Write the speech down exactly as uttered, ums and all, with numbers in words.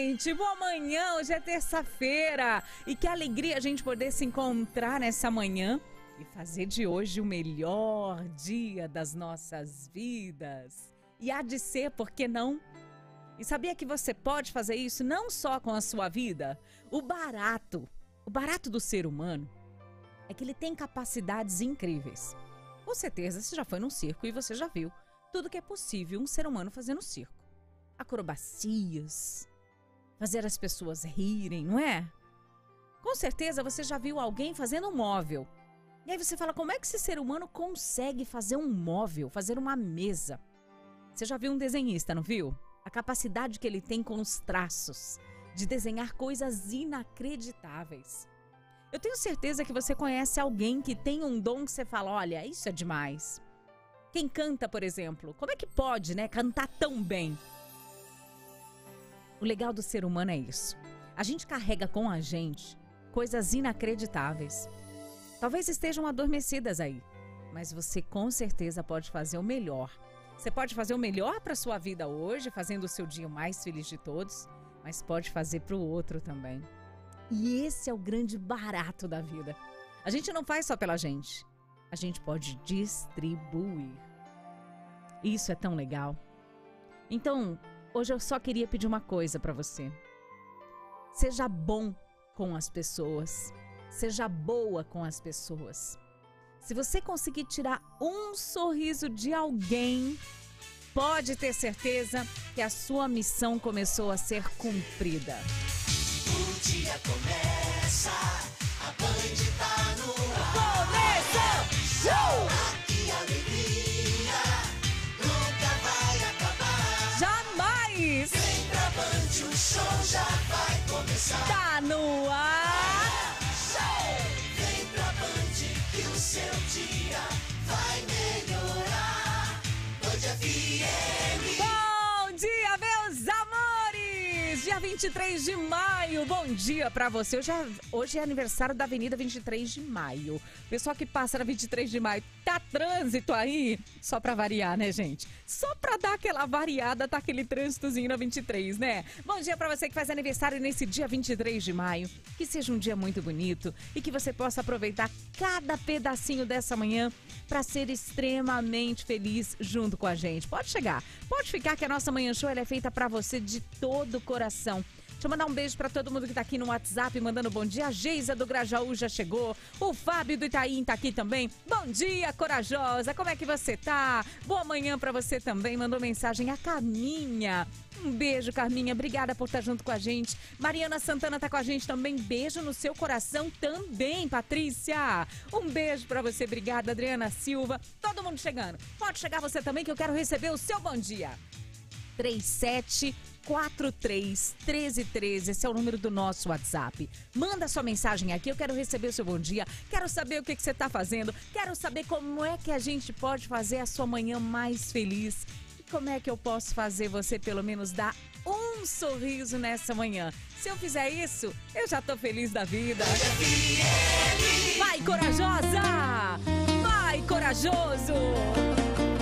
gente! Boa manhã! Hoje é terça-feira e que alegria a gente poder se encontrar nessa manhã e fazer de hoje o melhor dia das nossas vidas. E há de ser, por que não? E sabia que você pode fazer isso não só com a sua vida? O barato, o barato do ser humano é que ele tem capacidades incríveis. Com certeza você já foi num circo e você já viu tudo que é possível um ser humano fazer no circo. Acrobacias, fazer as pessoas rirem, não é? Com certeza você já viu alguém fazendo um móvel. E aí você fala, como é que esse ser humano consegue fazer um móvel, fazer uma mesa? Você já viu um desenhista, não viu? A capacidade que ele tem com os traços, de desenhar coisas inacreditáveis. Eu tenho certeza que você conhece alguém que tem um dom que você fala, olha, isso é demais. Quem canta, por exemplo, como é que pode, né, cantar tão bem? O legal do ser humano é isso. A gente carrega com a gente coisas inacreditáveis. Talvez estejam adormecidas aí, mas você com certeza pode fazer o melhor. Você pode fazer o melhor para sua vida hoje, fazendo o seu dia o mais feliz de todos, mas pode fazer para o outro também. E esse é o grande barato da vida. A gente não faz só pela gente, a gente pode distribuir. Isso é tão legal. Então, hoje eu só queria pedir uma coisa para você. Seja bom com as pessoas. Seja boa com as pessoas. Se você conseguir tirar um sorriso de alguém, pode ter certeza que a sua missão começou a ser cumprida. O dia começa, a Band tá no ar. Começa! Show! Aqui a alegria nunca vai acabar. Jamais! Vem pra Band, o show já vai começar. Tá no ar! Vem pra Band que o seu dia vai melhorar. Band F M. Bom dia, meus amores! Dia vinte e três de maio, bom dia pra você. Hoje é, hoje é aniversário da Avenida vinte e três de maio. Pessoal que passa na vinte e três de maio, tá trânsito aí? Só pra variar, né, gente? Só pra dar aquela variada, tá aquele trânsitozinho na vinte e três, né? Bom dia pra você que faz aniversário nesse dia vinte e três de maio. Que seja um dia muito bonito e que você possa aproveitar cada pedacinho dessa manhã pra ser extremamente feliz junto com a gente. Pode chegar, pode ficar que a nossa Manhã Show ela é feita pra você de todo o coração. Deixa eu mandar um beijo pra todo mundo que tá aqui no WhatsApp mandando bom dia. A Geisa do Grajaú já chegou. O Fábio do Itaim tá aqui também. Bom dia, corajosa. Como é que você tá? Boa manhã pra você também. Mandou mensagem a Carminha. Um beijo, Carminha. Obrigada por estar junto com a gente. Mariana Santana tá com a gente também. Beijo no seu coração também, Patrícia. Um beijo pra você. Obrigada, Adriana Silva. Todo mundo chegando. Pode chegar você também que eu quero receber o seu bom dia. três sete quatro três, um três um três, esse é o número do nosso WhatsApp. Manda sua mensagem aqui, eu quero receber o seu bom dia, quero saber o que, que você está fazendo, quero saber como é que a gente pode fazer a sua manhã mais feliz e como é que eu posso fazer você pelo menos dar um sorriso nessa manhã. Se eu fizer isso, eu já tô feliz da vida. Vai, corajosa! Vai, corajoso!